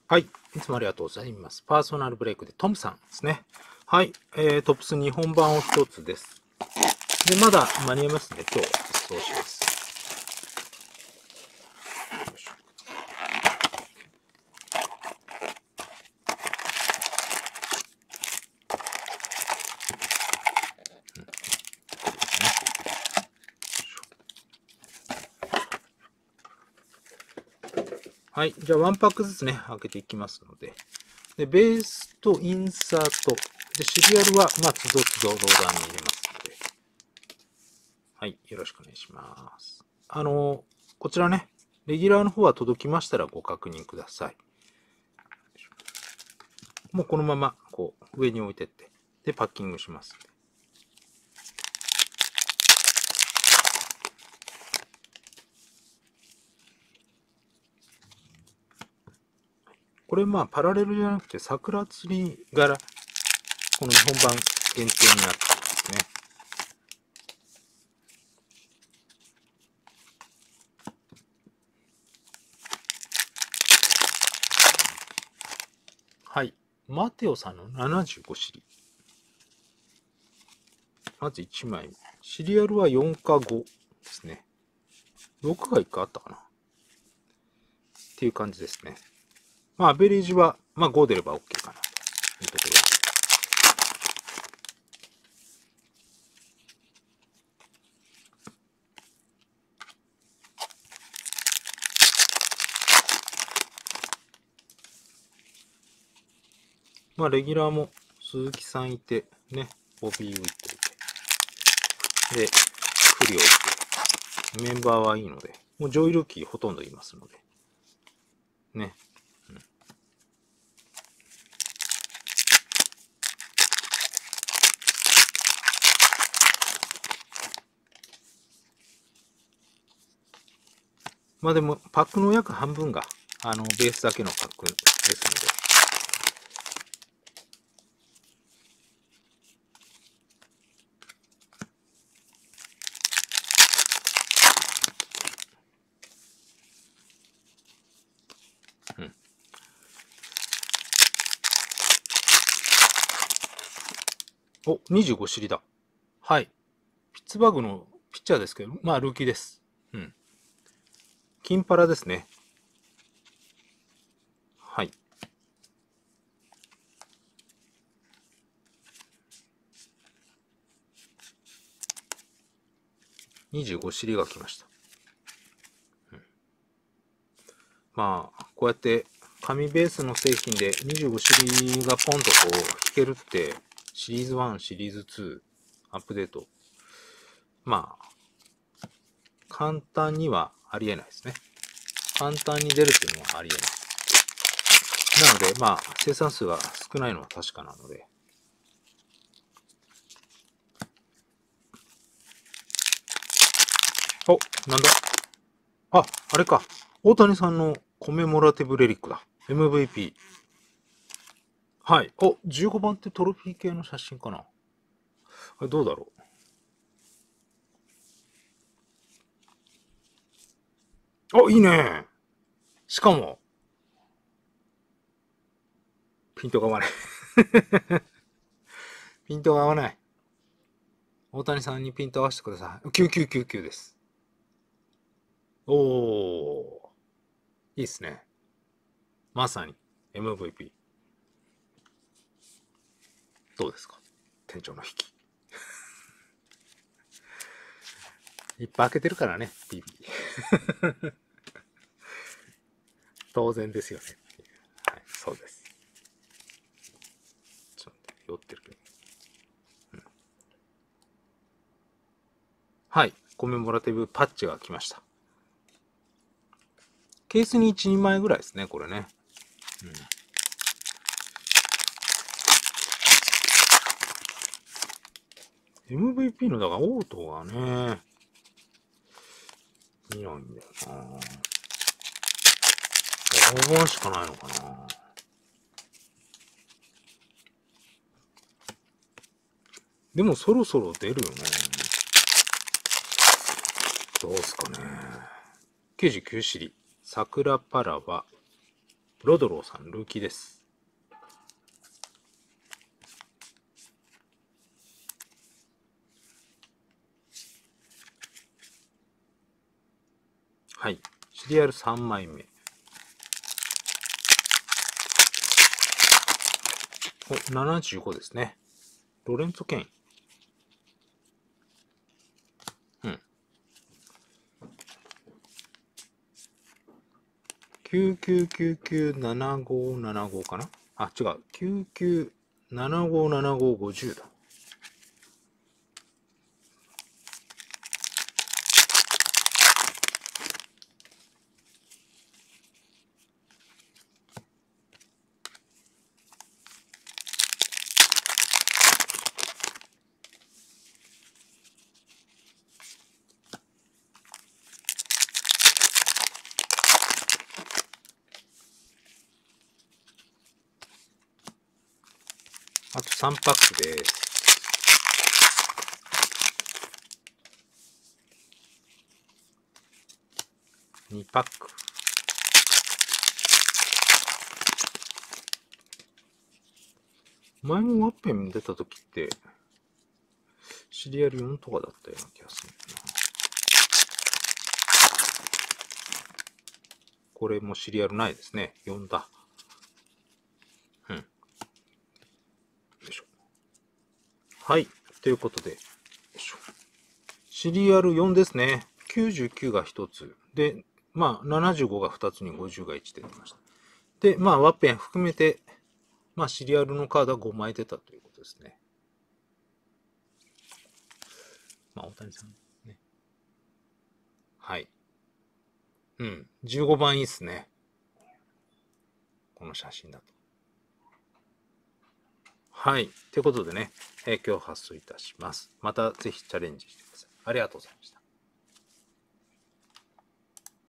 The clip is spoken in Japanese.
はい。いつもありがとうございます。パーソナルブレイクでトムさんですね。はい。トップス日本版を一つです。で、まだ間に合いますね。今日、実装します。よいしょ。はい。じゃあ、ワンパックずつね、開けていきますので。で、ベースとインサート。で、シリアルは、まあ、つどつどローダーに入れますので。はい。よろしくお願いします。こちらね、レギュラーの方は届きましたらご確認ください。もうこのまま、こう、上に置いてって、で、パッキングします。これまあパラレルじゃなくて桜釣り柄、この日本版限定になってますね。はい。マテオさんの75シリ。まず1枚。シリアルは4か5ですね。6が1個あったかなっていう感じですね。まあアベレージは、まあ5出れば OK かなというところです。まあ、レギュラーも鈴木さんいて、ね、ボビーウィットいて、で、フリオいて、メンバーはいいので、もう上位ルーキーほとんどいますので、ね。うん、まあでも、パックの約半分が、ベースだけのパックですので、お、25シリだ。はい。ピッツバーグのピッチャーですけど、まあ、ルーキーです。うん。金パラですね。はい。25シリが来ました。うん、まあ、こうやって紙ベースの製品で25シリがポンとこう弾けるって、シリーズ1、シリーズ2、アップデート。まあ、簡単にはありえないですね。簡単に出るっていうのはありえない。なので、まあ、生産数が少ないのは確かなので。お、なんだ。あ、あれか。大谷さんのコメモラティブレリックだ。MVP。はい。お、15番ってトロフィー系の写真かな。あれどうだろう。あ、いいね。しかも、ピントが合わない。ピントが合わない。大谷さんにピント合わせてください。9999です。おー。いいっすね。まさに MVP。どうですか店長の引き。いっぱい開けてるからね、BB。当然ですよね。はい、そうです。ちょっと酔ってるけど。うん、はい。コメモラティブパッチが来ました。ケースに1、2枚ぐらいですね、これね。うん、MVP の、だからオートがね、見ないんだよな。5本しかないのかな。でもそろそろ出るよね。どうすかね。99シリ。桜パラはロドローさん、ルーキーです。はい。シリアル3枚目。お、75ですね。ロレンツォ・ケイン。うん。99997575かなあ、違う。99757550だ。あと3パックです。2パック。前もワッペン出た時って、シリアル4とかだったような気がするな。これもシリアルないですね。4だ。うん。よいしょ。はい。ということで、よいしょ。シリアル4ですね。99が1つ。で、まあ、75が2つに50が1出てました。で、まあ、ワッペン含めて、まあ、シリアルのカードは5枚出たということですね。まあ、大谷さんね。はい。うん。15番いいっすね。この写真だと。はい。ということでね、今日発送いたします。またぜひチャレンジしてください。ありがとうございました。